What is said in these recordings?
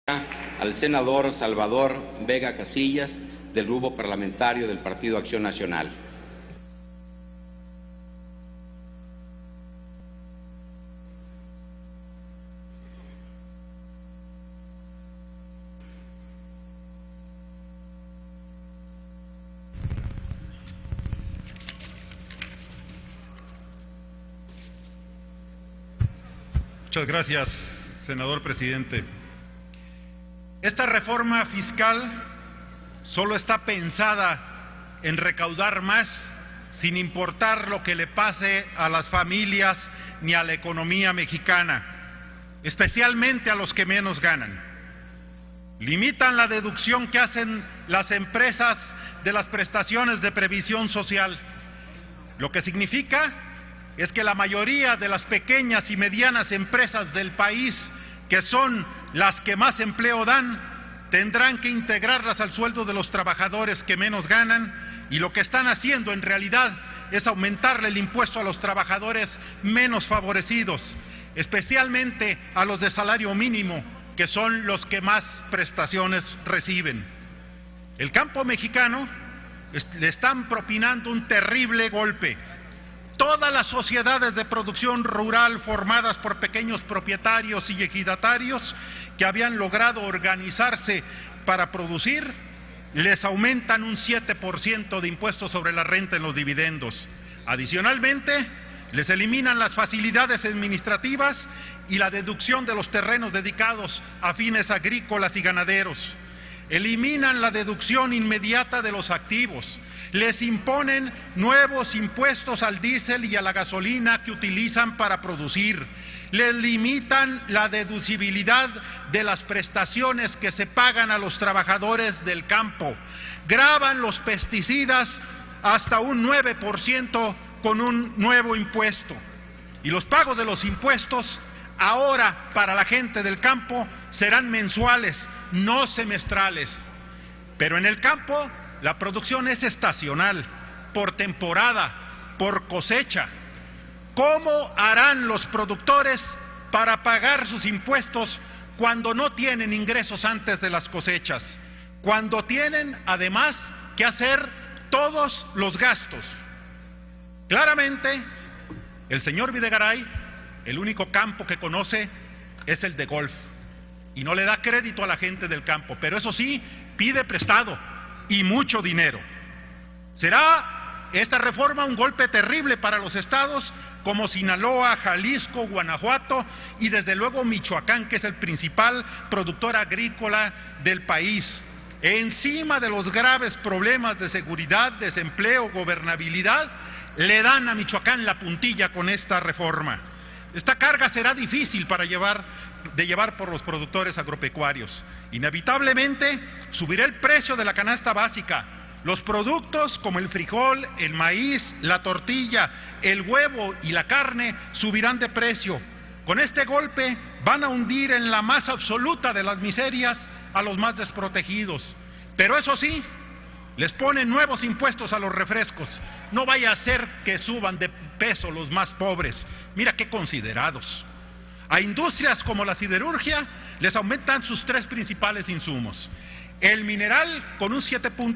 al senador Salvador Vega Casillas, del Grupo Parlamentario del Partido Acción Nacional. Muchas gracias, senador presidente. Esta reforma fiscal solo está pensada en recaudar más, sin importar lo que le pase a las familias ni a la economía mexicana, especialmente a los que menos ganan. Limitan la deducción que hacen las empresas de las prestaciones de previsión social, lo que significa es que la mayoría de las pequeñas y medianas empresas del país, que son las que más empleo dan, tendrán que integrarlas al sueldo de los trabajadores que menos ganan, y lo que están haciendo en realidad es aumentarle el impuesto a los trabajadores menos favorecidos, especialmente a los de salario mínimo, que son los que más prestaciones reciben. El campo mexicano le están propinando un terrible golpe. Todas las sociedades de producción rural formadas por pequeños propietarios y ejidatarios que habían logrado organizarse para producir, les aumentan un 7% de impuestos sobre la renta en los dividendos. Adicionalmente, les eliminan las facilidades administrativas y la deducción de los terrenos dedicados a fines agrícolas y ganaderos. Eliminan la deducción inmediata de los activos. Les imponen nuevos impuestos al diésel y a la gasolina que utilizan para producir. Les limitan la deducibilidad de las prestaciones que se pagan a los trabajadores del campo. Gravan los pesticidas hasta un 9% con un nuevo impuesto. Y los pagos de los impuestos ahora para la gente del campo serán mensuales, no semestrales. Pero en el campo la producción es estacional, por temporada, por cosecha. ¿Cómo harán los productores para pagar sus impuestos cuando no tienen ingresos antes de las cosechas? Cuando tienen, además, que hacer todos los gastos. Claramente, el señor Videgaray, el único campo que conoce es el de golf, y no le da crédito a la gente del campo, pero eso sí, pide prestado y mucho dinero. ¿Será esta reforma un golpe terrible para los estados como Sinaloa, Jalisco, Guanajuato y desde luego Michoacán, que es el principal productor agrícola del país? Encima de los graves problemas de seguridad, desempleo, gobernabilidad, le dan a Michoacán la puntilla con esta reforma. Esta carga será difícil de llevar por los productores agropecuarios. Inevitablemente subirá el precio de la canasta básica. Los productos como el frijol, el maíz, la tortilla, el huevo y la carne subirán de precio. Con este golpe van a hundir en la más absoluta de las miserias a los más desprotegidos. Pero eso sí, les ponen nuevos impuestos a los refrescos. No vaya a ser que suban de peso los más pobres. Mira qué considerados. A industrias como la siderurgia les aumentan sus tres principales insumos. El mineral con un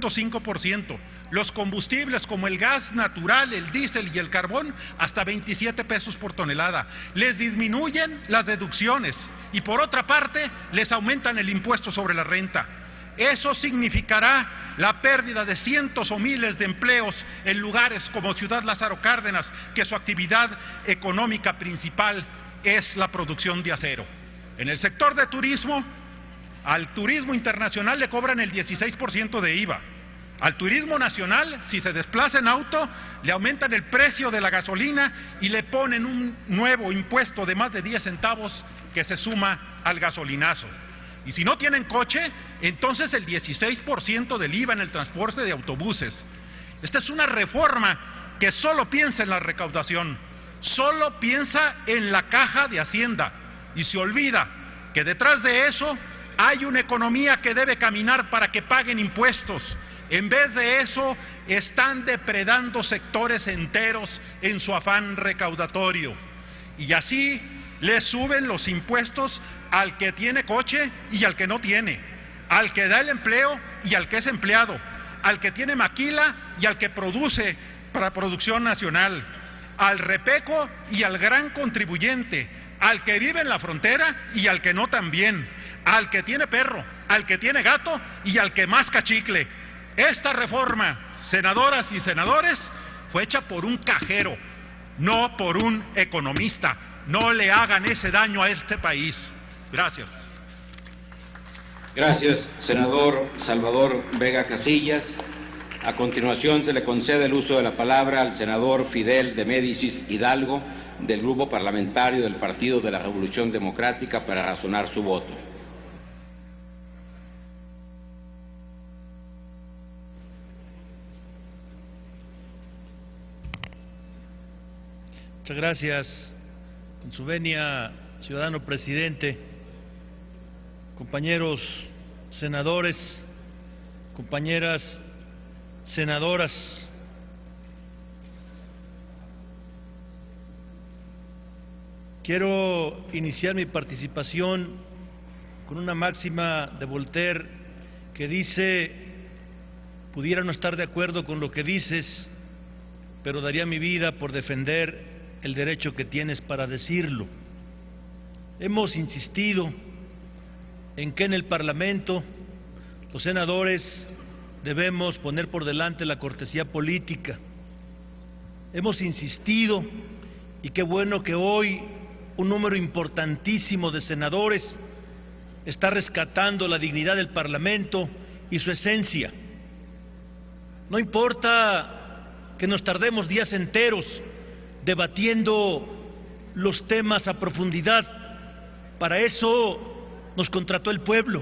7.5%, los combustibles como el gas natural, el diésel y el carbón hasta 27 pesos por tonelada. Les disminuyen las deducciones y por otra parte les aumentan el impuesto sobre la renta. Eso significará la pérdida de cientos o miles de empleos en lugares como Ciudad Lázaro Cárdenas, que su actividad económica principal es la producción de acero. En el sector de turismo, al turismo internacional le cobran el 16% de IVA. Al turismo nacional, si se desplaza en auto, le aumentan el precio de la gasolina y le ponen un nuevo impuesto de más de 10 centavos que se suma al gasolinazo. Y si no tienen coche, entonces el 16% del IVA en el transporte de autobuses. Esta es una reforma que solo piensa en la recaudación, solo piensa en la caja de Hacienda y se olvida que detrás de eso hay una economía que debe caminar para que paguen impuestos. En vez de eso, están depredando sectores enteros en su afán recaudatorio. Y así, le suben los impuestos al que tiene coche y al que no tiene, al que da el empleo y al que es empleado, al que tiene maquila y al que produce para producción nacional, al repeco y al gran contribuyente, al que vive en la frontera y al que no también, al que tiene perro, al que tiene gato y al que masca chicle. Esta reforma, senadoras y senadores, fue hecha por un cajero, no por un economista. No le hagan ese daño a este país. Gracias. Gracias, senador Salvador Vega Casillas. A continuación se le concede el uso de la palabra al senador Fidel de Médicis Hidalgo, del Grupo Parlamentario del Partido de la Revolución Democrática, para razonar su voto. Muchas gracias, con su venia, ciudadano presidente, compañeros senadores, compañeras senadoras. Quiero iniciar mi participación con una máxima de Voltaire que dice: pudiera no estar de acuerdo con lo que dices, pero daría mi vida por defender el derecho que tienes para decirlo. Hemos insistido en que en el Parlamento los senadores debemos poner por delante la cortesía política. Hemos insistido, y qué bueno que hoy un número importantísimo de senadores está rescatando la dignidad del Parlamento y su esencia. No importa que nos tardemos días enteros debatiendo los temas a profundidad, para eso nos contrató el pueblo,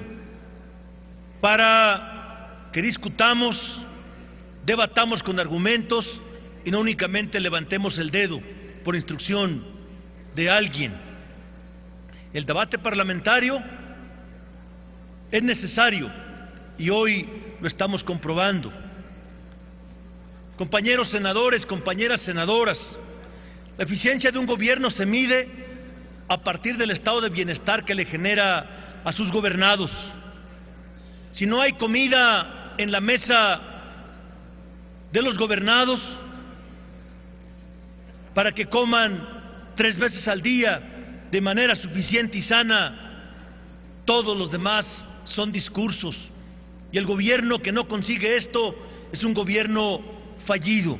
para que discutamos, debatamos con argumentos y no únicamente levantemos el dedo por instrucción de alguien. El debate parlamentario es necesario y hoy lo estamos comprobando. Compañeros senadores, compañeras senadoras, la eficiencia de un gobierno se mide a partir del estado de bienestar que le genera a sus gobernados. Si no hay comida en la mesa de los gobernados para que coman 3 veces al día de manera suficiente y sana, todos los demás son discursos. Y el gobierno que no consigue esto es un gobierno fallido.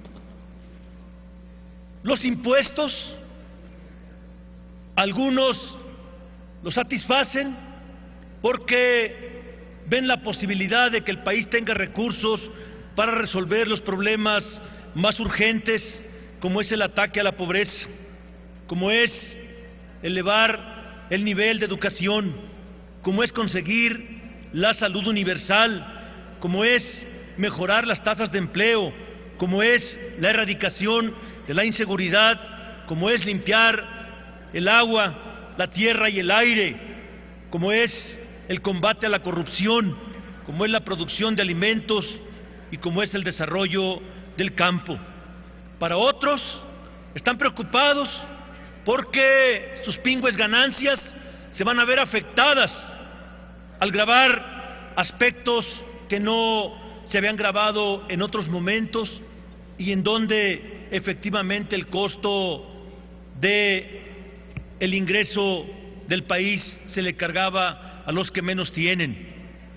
Los impuestos, algunos los satisfacen porque ven la posibilidad de que el país tenga recursos para resolver los problemas más urgentes, como es el ataque a la pobreza, como es elevar el nivel de educación, como es conseguir la salud universal, como es mejorar las tasas de empleo, como es la erradicación de la inseguridad, como es limpiar el agua, la tierra y el aire, como es el combate a la corrupción, como es la producción de alimentos y como es el desarrollo del campo. Para otros están preocupados porque sus pingües ganancias se van a ver afectadas al gravar aspectos que no se habían grabado en otros momentos y en donde efectivamente el costo de el ingreso del país se le cargaba a los que menos tienen.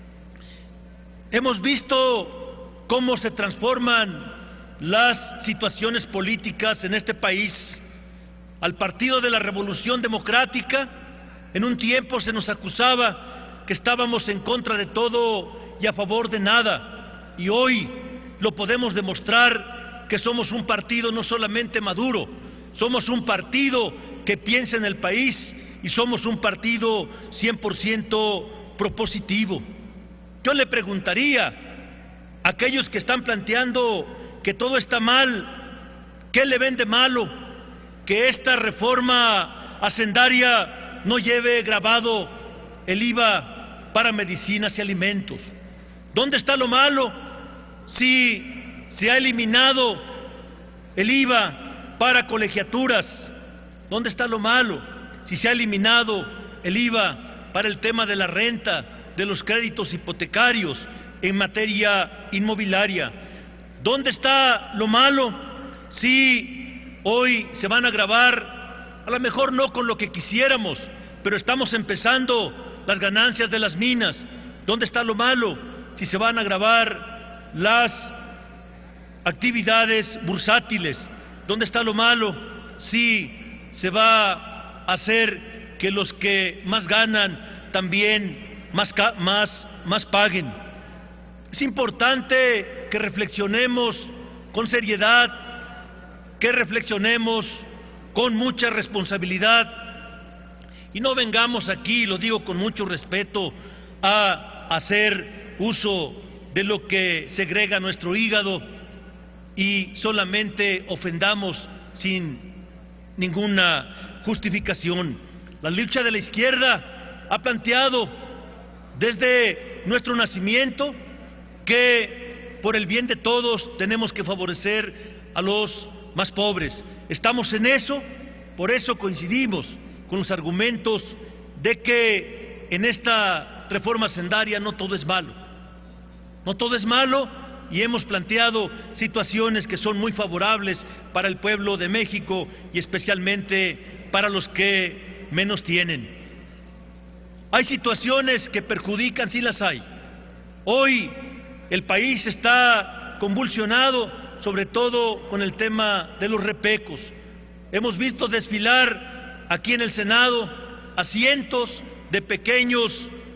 Hemos visto cómo se transforman las situaciones políticas en este país. Al Partido de la Revolución Democrática, en un tiempo se nos acusaba que estábamos en contra de todo y a favor de nada, y hoy lo podemos demostrar que somos un partido no solamente maduro, somos un partido que piensa en el país y somos un partido 100% propositivo. Yo le preguntaría a aquellos que están planteando que todo está mal, ¿qué le ven de malo que esta reforma hacendaria no lleve grabado el IVA para medicinas y alimentos? ¿Dónde está lo malo si se ha eliminado el IVA para colegiaturas? ¿Dónde está lo malo si se ha eliminado el IVA para el tema de la renta, de los créditos hipotecarios, en materia inmobiliaria. ¿Dónde está lo malo si hoy se van a gravar, a lo mejor no con lo que quisiéramos, pero estamos empezando las ganancias de las minas? ¿Dónde está lo malo si se van a gravar las actividades bursátiles? ¿Dónde está lo malo si se va a hacer que los que más ganan también más paguen? Es importante que reflexionemos con seriedad, que reflexionemos con mucha responsabilidad y no vengamos aquí, lo digo con mucho respeto, a hacer uso de lo que segrega nuestro hígado y solamente ofendamos sin ninguna justificación. La lucha de la izquierda ha planteado desde nuestro nacimiento que por el bien de todos tenemos que favorecer a los más pobres. Estamos en eso, por eso coincidimos con los argumentos de que en esta reforma hacendaria no todo es malo. No todo es malo y hemos planteado situaciones que son muy favorables para el pueblo de México y especialmente para los que menos tienen. Hay situaciones que perjudican, sí las hay. Hoy el país está convulsionado, sobre todo con el tema de los repecos. Hemos visto desfilar aquí en el Senado a cientos de pequeños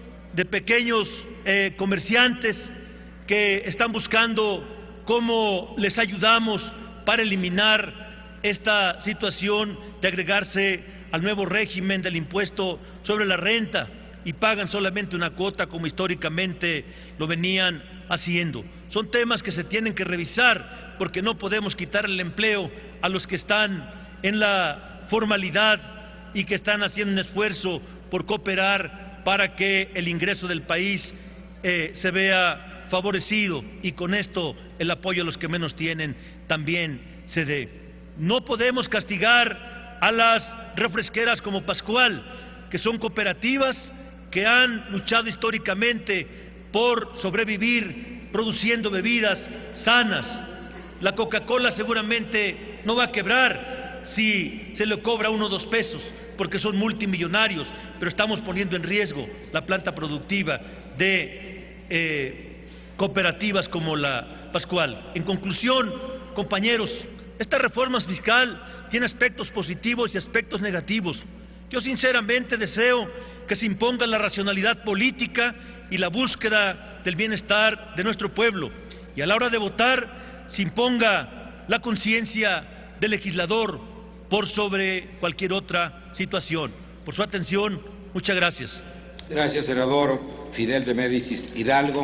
comerciantes que están buscando cómo les ayudamos para eliminar esta situación de agregarse al nuevo régimen del impuesto sobre la renta y pagan solamente una cuota como históricamente lo venían haciendo. Son temas que se tienen que revisar porque no podemos quitar el empleo a los que están en la formalidad y que están haciendo un esfuerzo por cooperar para que el ingreso del país se vea favorecido y con esto el apoyo a los que menos tienen también se dé. No podemos castigar a las refresqueras como Pascual, que son cooperativas que han luchado históricamente por sobrevivir produciendo bebidas sanas. La Coca-Cola seguramente no va a quebrar si se le cobra 1 o 2 pesos, porque son multimillonarios, pero estamos poniendo en riesgo la planta productiva de cooperativas como la Pascual. En conclusión, compañeros, esta reforma fiscal tiene aspectos positivos y aspectos negativos. Yo sinceramente deseo que se imponga la racionalidad política y la búsqueda del bienestar de nuestro pueblo, y a la hora de votar se imponga la conciencia del legislador por sobre cualquier otra situación. Por su atención, muchas gracias. Gracias, senador Fidel de Médicis Hidalgo.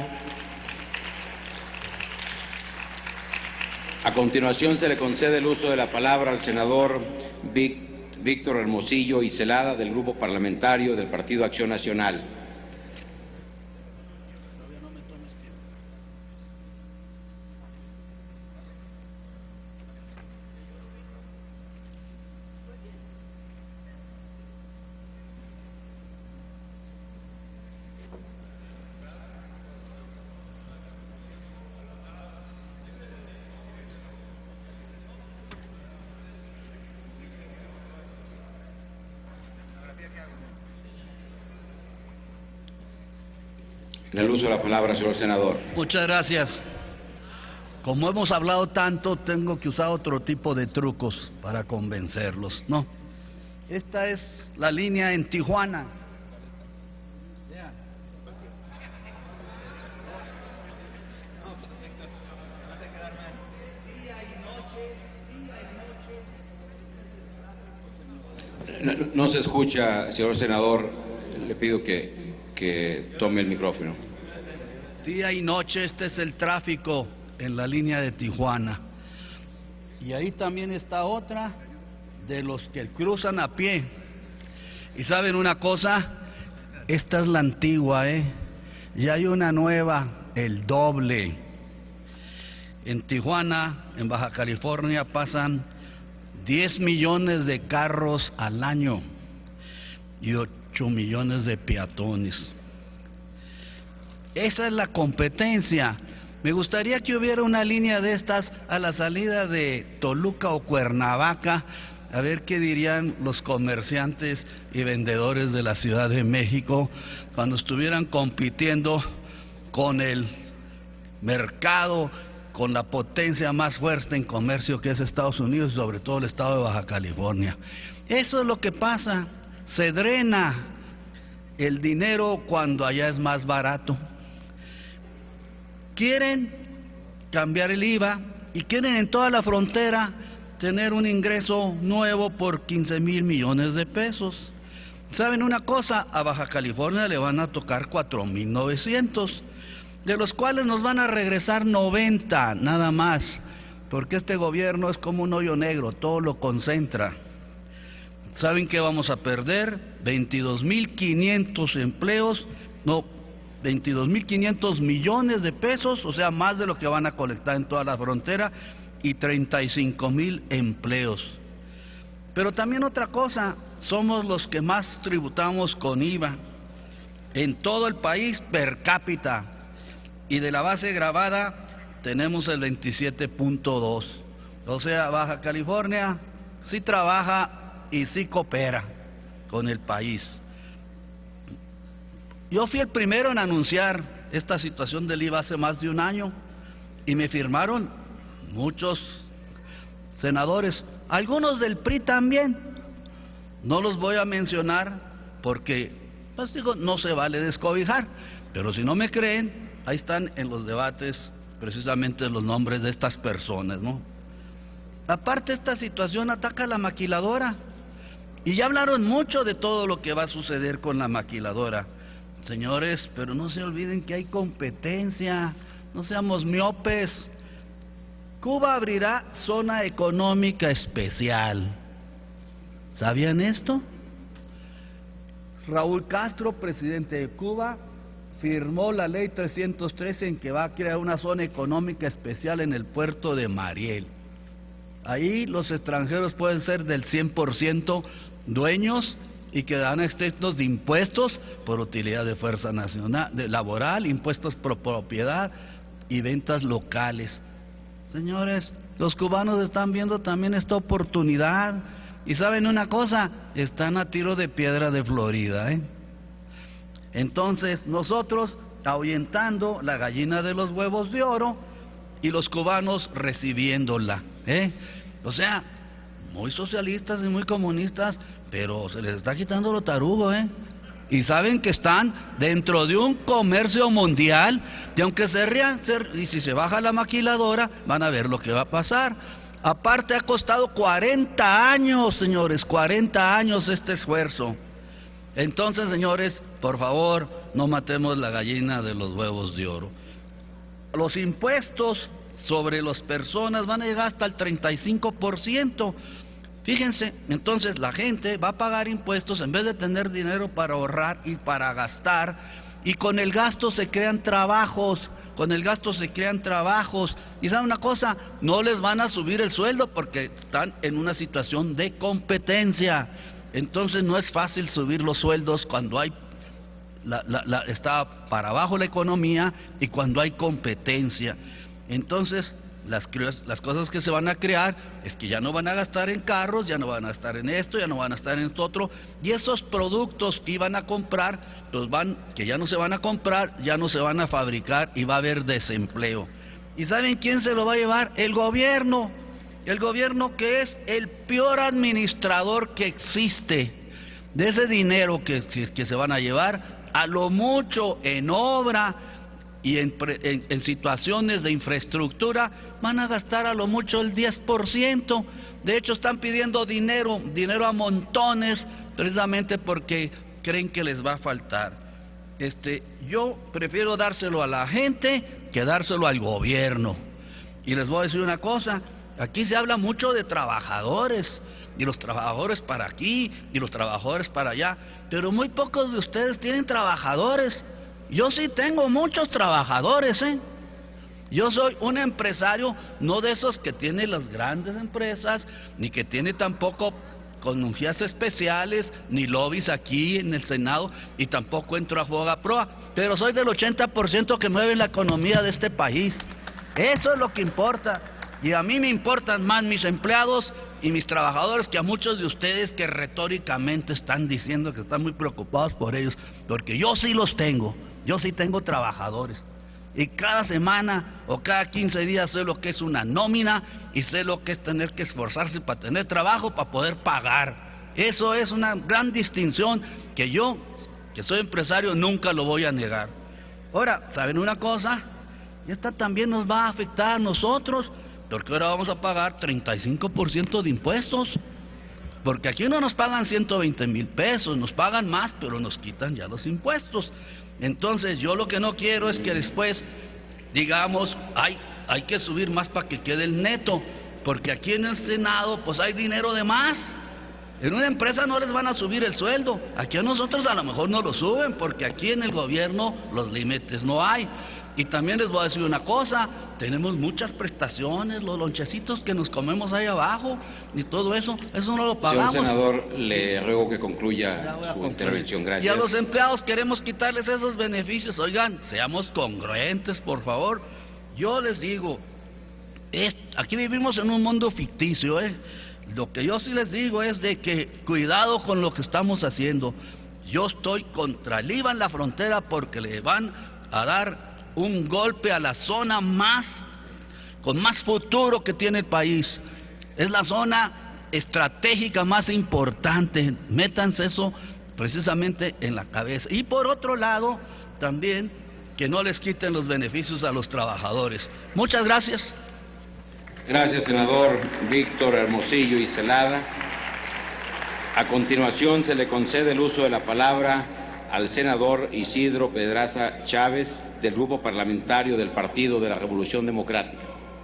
A continuación se le concede el uso de la palabra al senador Víctor Hermosillo y Celada, del Grupo Parlamentario del Partido Acción Nacional. En el uso de la palabra, señor senador. Muchas gracias. Como hemos hablado tanto, tengo que usar otro tipo de trucos para convencerlos, ¿no? Esta es la línea en Tijuana. No se escucha, señor senador. Le pido que tome el micrófono. Día y noche este es el tráfico en la línea de Tijuana. Y ahí también está otra de los que cruzan a pie. Y saben una cosa, esta es la antigua, y hay una nueva, el doble. En Tijuana, en Baja California, pasan 10 millones de carros al año. y 8 millones de peatones. Esa es la competencia. Me gustaría que hubiera una línea de estas a la salida de Toluca o Cuernavaca, a ver qué dirían los comerciantes y vendedores de la Ciudad de México cuando estuvieran compitiendo con el mercado, con la potencia más fuerte en comercio que es Estados Unidos, sobre todo el estado de Baja California. Eso es lo que pasa, se drena el dinero cuando allá es más barato. Quieren cambiar el IVA y quieren en toda la frontera tener un ingreso nuevo por 15,000 millones de pesos. ¿Saben una cosa? A Baja California le van a tocar 4,900, de los cuales nos van a regresar 90 nada más, porque este gobierno es como un hoyo negro, todo lo concentra. ¿Saben qué vamos a perder? 22,500 empleos, no, 22,500 millones de pesos, o sea, más de lo que van a colectar en toda la frontera, y 35,000 empleos. Pero también otra cosa, somos los que más tributamos con IVA en todo el país per cápita, y de la base gravada tenemos el 27.2. O sea, Baja California sí trabaja y sí coopera con el país. Yo fui el primero en anunciar esta situación del IVA hace más de un año y me firmaron muchos senadores, algunos del PRI también. No los voy a mencionar porque, pues digo, no se vale descobijar, pero si no me creen, ahí están en los debates precisamente los nombres de estas personas, ¿no? Aparte, esta situación ataca a la maquiladora y ya hablaron mucho de todo lo que va a suceder con la maquiladora. Señores, pero no se olviden que hay competencia, no seamos miopes. Cuba abrirá zona económica especial. ¿Sabían esto? Raúl Castro, presidente de Cuba, firmó la ley 313 en que va a crear una zona económica especial en el puerto de Mariel. Ahí los extranjeros pueden ser del 100% dueños y quedarán exentos de impuestos por utilidad de fuerza nacional, laboral, impuestos por propiedad y ventas locales. Señores, los cubanos están viendo también esta oportunidad y saben una cosa, están a tiro de piedra de Florida, ¿eh? Entonces nosotros ahuyentando la gallina de los huevos de oro y los cubanos recibiéndola, ¿eh? O sea, muy socialistas y muy comunistas, pero se les está quitando lo tarugo, ¿eh? Y saben que están dentro de un comercio mundial, y aunque se rían, y si se baja la maquiladora, van a ver lo que va a pasar. Aparte ha costado 40 años, señores, 40 años este esfuerzo. Entonces, señores, por favor, no matemos la gallina de los huevos de oro. Los impuestos sobre las personas van a llegar hasta el 35%. Fíjense, entonces la gente va a pagar impuestos en vez de tener dinero para ahorrar y para gastar, y con el gasto se crean trabajos, y ¿saben una cosa? No les van a subir el sueldo porque están en una situación de competencia. Entonces no es fácil subir los sueldos cuando hay está para abajo la economía y cuando hay competencia. Entonces las cosas que se van a crear es que ya no van a gastar en carros, ya no van a gastar en esto, ya no van a estar en esto otro, y esos productos que iban a comprar, que ya no se van a comprar, ya no se van a fabricar y va a haber desempleo. ¿Y saben quién se lo va a llevar? El gobierno que es el peor administrador que existe. De ese dinero que se van a llevar, a lo mucho en obra y en situaciones de infraestructura, van a gastar a lo mucho el 10%. De hecho, están pidiendo dinero a montones, precisamente porque creen que les va a faltar. Yo prefiero dárselo a la gente que dárselo al gobierno. Y les voy a decir una cosa, aquí se habla mucho de trabajadores, y los trabajadores para aquí, y los trabajadores para allá, pero muy pocos de ustedes tienen trabajadores. Yo sí tengo muchos trabajadores, ¿eh? Yo soy un empresario, no de esos que tienen las grandes empresas, ni que tiene tampoco con unjías especiales, ni lobbies aquí en el Senado, y tampoco entro a Fogaproa, pero soy del 80% que mueve la economía de este país. Eso es lo que importa, y a mí me importan más mis empleados y mis trabajadores que a muchos de ustedes que retóricamente están diciendo que están muy preocupados por ellos, porque yo sí los tengo, yo sí tengo trabajadores. Y cada semana o cada 15 días sé lo que es una nómina y sé lo que es tener que esforzarse para tener trabajo, para poder pagar. Eso es una gran distinción que yo, que soy empresario, nunca lo voy a negar. Ahora, ¿saben una cosa? Esta también nos va a afectar a nosotros, porque ahora vamos a pagar 35% de impuestos. Porque aquí no nos pagan 120,000 pesos, nos pagan más, pero nos quitan ya los impuestos. Entonces yo lo que no quiero es que después digamos, hay que subir más para que quede el neto, porque aquí en el Senado pues hay dinero de más. En una empresa no les van a subir el sueldo, aquí a nosotros a lo mejor no lo suben, porque aquí en el gobierno los límites no hay. Y también les voy a decir una cosa, tenemos muchas prestaciones, los lonchecitos que nos comemos ahí abajo y todo eso no lo pagamos. Señor senador, le ruego que concluya su intervención. Gracias. Y a los empleados queremos quitarles esos beneficios. Oigan, seamos congruentes, por favor. Yo les digo, aquí vivimos en un mundo ficticio, Lo que yo sí les digo es de que cuidado con lo que estamos haciendo. Yo estoy contra el IVA en la frontera porque le van a dar un golpe a la zona con más futuro que tiene el país. Es la zona estratégica más importante. Métanse eso precisamente en la cabeza. Y por otro lado, también que no les quiten los beneficios a los trabajadores. Muchas gracias. Gracias, senador Víctor Hermosillo y Celada. A continuación se le concede el uso de la palabra al senador Isidro Pedraza Chávez, del Grupo Parlamentario del Partido de la Revolución Democrática.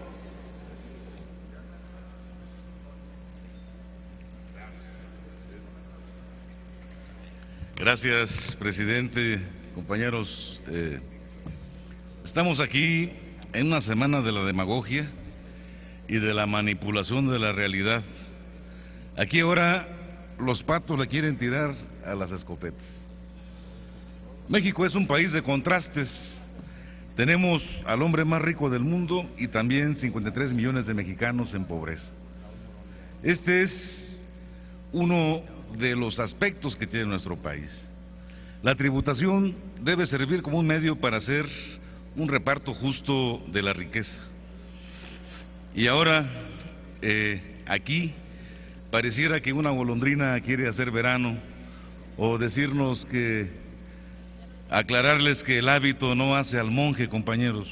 Gracias, presidente, compañeros. Estamos aquí en una semana de la demagogia y de la manipulación de la realidad. Aquí ahora los patos le quieren tirar a las escopetas. México es un país de contrastes. Tenemos al hombre más rico del mundo y también 53 millones de mexicanos en pobreza. Este es uno de los aspectos que tiene nuestro país. La tributación debe servir como un medio para hacer un reparto justo de la riqueza. Y ahora, aquí, pareciera que una golondrina quiere hacer verano, o decirnos que aclararles que el hábito no hace al monje, compañeros.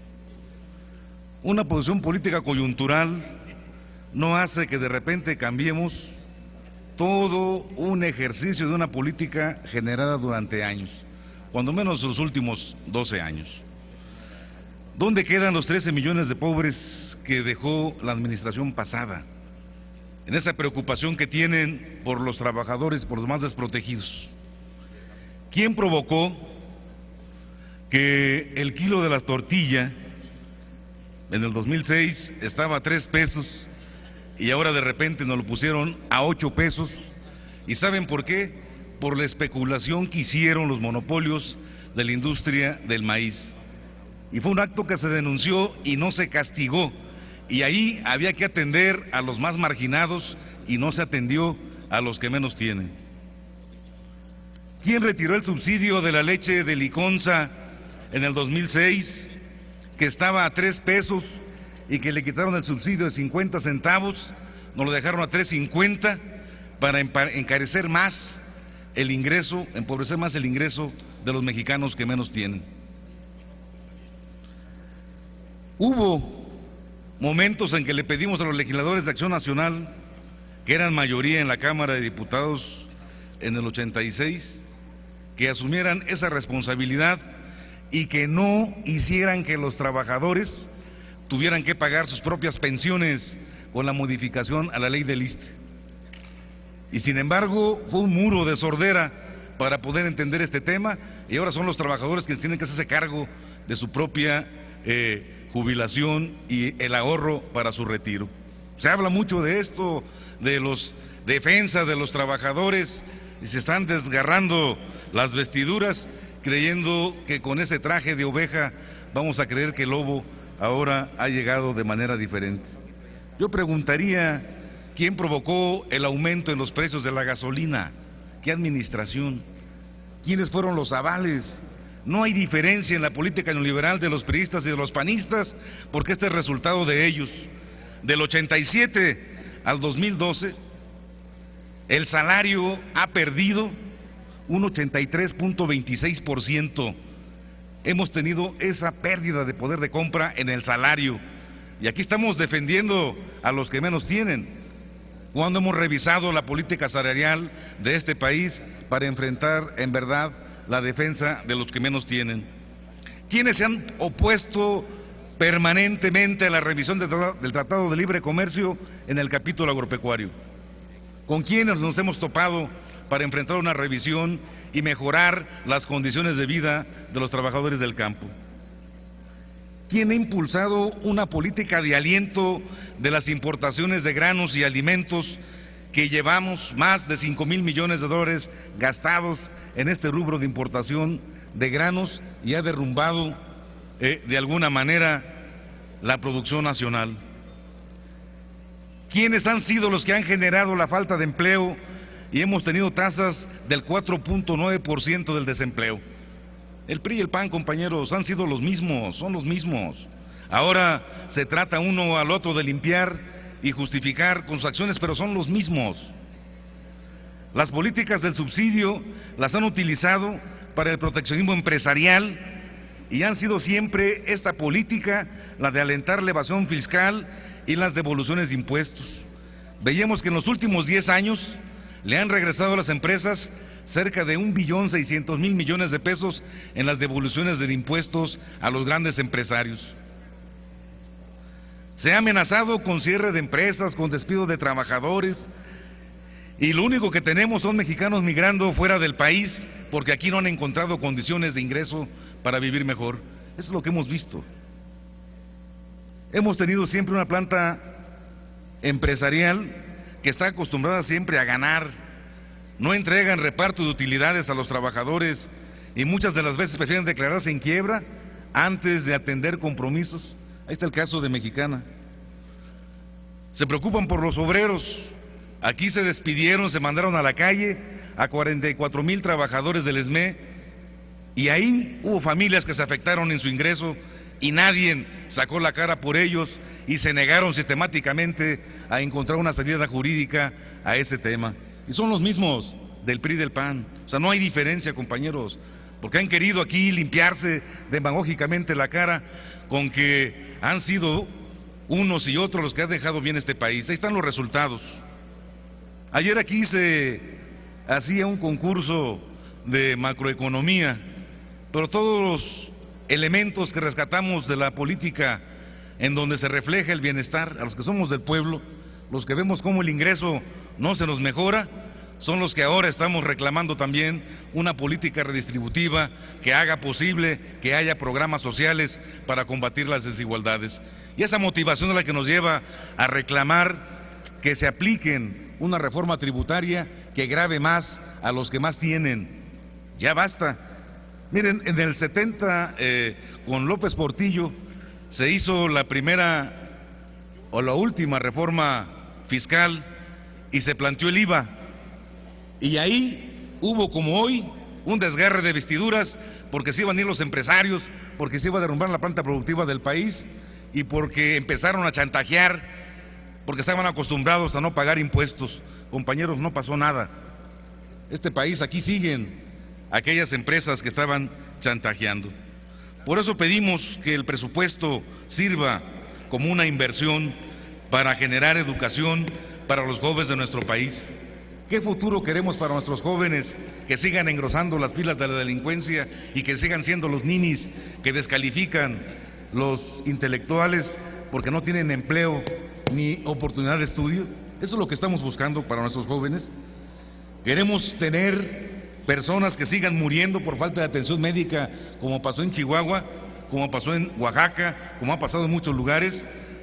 Una posición política coyuntural no hace que de repente cambiemos todo un ejercicio de una política generada durante años, cuando menos los últimos 12 años. ¿Dónde quedan los 13 millones de pobres que dejó la administración pasada? En esa preocupación que tienen por los trabajadores, por los más desprotegidos. ¿Quién provocó que el kilo de la tortilla en el 2006 estaba a 3 pesos y ahora de repente nos lo pusieron a 8 pesos? ¿Y saben por qué? Por la especulación que hicieron los monopolios de la industria del maíz. Y fue un acto que se denunció y no se castigó, y ahí había que atender a los más marginados y no se atendió a los que menos tienen. ¿Quién retiró el subsidio de la leche de Liconza en el 2006, que estaba a 3 pesos y que le quitaron el subsidio de 50 centavos, nos lo dejaron a 3.50 para encarecer más el ingreso, empobrecer más el ingreso de los mexicanos que menos tienen? Hubo momentos en que le pedimos a los legisladores de Acción Nacional, que eran mayoría en la Cámara de Diputados en el 86, que asumieran esa responsabilidad y que no hicieran que los trabajadores tuvieran que pagar sus propias pensiones con la modificación a la ley del ISSSTE. Y sin embargo fue un muro de sordera para poder entender este tema, y ahora son los trabajadores quienes tienen que hacerse cargo de su propia jubilación y el ahorro para su retiro. Se habla mucho de esto, de los defensas de los trabajadores, y se están desgarrando las vestiduras, creyendo que con ese traje de oveja vamos a creer que el lobo ahora ha llegado de manera diferente. Yo preguntaría, ¿quién provocó el aumento en los precios de la gasolina? ¿Qué administración? ¿Quiénes fueron los avales? No hay diferencia en la política neoliberal de los priistas y de los panistas, porque este es el resultado de ellos. Del 87 al 2012, el salario ha perdido un 83.26%. Hemos tenido esa pérdida de poder de compra en el salario. Y aquí estamos defendiendo a los que menos tienen, cuando hemos revisado la política salarial de este país para enfrentar en verdad la defensa de los que menos tienen. ¿Quiénes se han opuesto permanentemente a la revisión del Tratado de Libre Comercio en el capítulo agropecuario? ¿Con quiénes nos hemos topado para enfrentar una revisión y mejorar las condiciones de vida de los trabajadores del campo? ¿Quién ha impulsado una política de aliento de las importaciones de granos y alimentos, que llevamos más de 5,000 millones de dólares gastados en este rubro de importación de granos, y ha derrumbado de alguna manera la producción nacional? ¿Quiénes han sido los que han generado la falta de empleo y hemos tenido tasas del 4.9% del desempleo? El PRI y el PAN, compañeros, han sido los mismos, son los mismos. Ahora se trata uno al otro de limpiar y justificar con sus acciones, pero son los mismos. Las políticas del subsidio las han utilizado para el proteccionismo empresarial, y han sido siempre esta política la de alentar la evasión fiscal y las devoluciones de impuestos. Veíamos que en los últimos 10 años le han regresado a las empresas cerca de 1.600.000 millones de pesos en las devoluciones de impuestos a los grandes empresarios. Se ha amenazado con cierre de empresas, con despido de trabajadores, y lo único que tenemos son mexicanos migrando fuera del país porque aquí no han encontrado condiciones de ingreso para vivir mejor. Eso es lo que hemos visto. Hemos tenido siempre una planta empresarial que está acostumbrada siempre a ganar. No entregan reparto de utilidades a los trabajadores y muchas de las veces prefieren declararse en quiebra antes de atender compromisos. Ahí está el caso de Mexicana. Se preocupan por los obreros. Aquí se despidieron, se mandaron a la calle a 44,000 trabajadores del SME, y ahí hubo familias que se afectaron en su ingreso y nadie sacó la cara por ellos, y se negaron sistemáticamente a encontrar una salida jurídica a ese tema. Y son los mismos del PRI y del PAN. O sea, no hay diferencia, compañeros, porque han querido aquí limpiarse demagógicamente la cara con que han sido unos y otros los que han dejado bien este país. Ahí están los resultados. Ayer aquí se hacía un concurso de macroeconomía, pero todos los elementos que rescatamos de la política en donde se refleja el bienestar a los que somos del pueblo, los que vemos cómo el ingreso no se nos mejora, son los que ahora estamos reclamando también una política redistributiva que haga posible que haya programas sociales para combatir las desigualdades. Y esa motivación es la que nos lleva a reclamar que se apliquen una reforma tributaria que grave más a los que más tienen. Ya basta. Miren, en el 70 con López Portillo se hizo la primera o la última reforma fiscal y se planteó el IVA, y ahí hubo, como hoy, un desgarre de vestiduras porque se iban a ir los empresarios, porque se iba a derrumbar la planta productiva del país y porque empezaron a chantajear, porque estaban acostumbrados a no pagar impuestos. Compañeros, no pasó nada. Este país, aquí siguen aquellas empresas que estaban chantajeando. Por eso pedimos que el presupuesto sirva como una inversión para generar educación para los jóvenes de nuestro país. ¿Qué futuro queremos para nuestros jóvenes que sigan engrosando las filas de la delincuencia y que sigan siendo los ninis que descalifican los intelectuales porque no tienen empleo ni oportunidad de estudio? Eso es lo que estamos buscando para nuestros jóvenes. Queremos tener personas que sigan muriendo por falta de atención médica, como pasó en Chihuahua, como pasó en Oaxaca, como ha pasado en muchos lugares,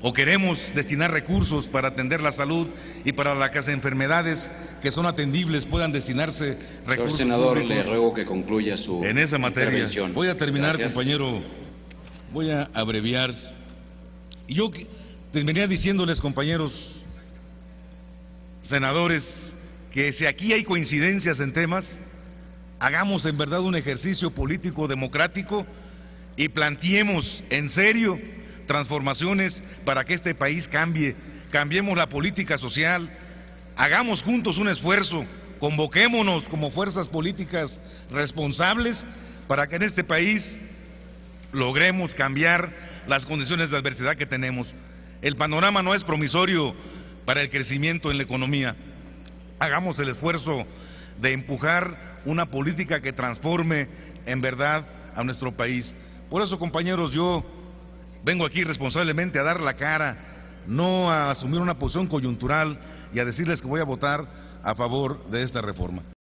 o queremos destinar recursos para atender la salud y para las enfermedades que son atendibles puedan destinarse recursos senador, públicos le ruego que concluya su en esa materia. intervención. Voy a terminar, Gracias. compañero, voy a abreviar. Y yo venía diciéndoles, compañeros senadores, que si aquí hay coincidencias en temas, hagamos en verdad un ejercicio político democrático y planteemos en serio transformaciones para que este país cambie. Cambiemos la política social, hagamos juntos un esfuerzo, convoquémonos como fuerzas políticas responsables para que en este país logremos cambiar las condiciones de adversidad que tenemos. El panorama no es promisorio para el crecimiento en la economía. Hagamos el esfuerzo de empujar una política que transforme en verdad a nuestro país. Por eso, compañeros, yo vengo aquí responsablemente a dar la cara, no a asumir una posición coyuntural y a decirles que voy a votar a favor de esta reforma.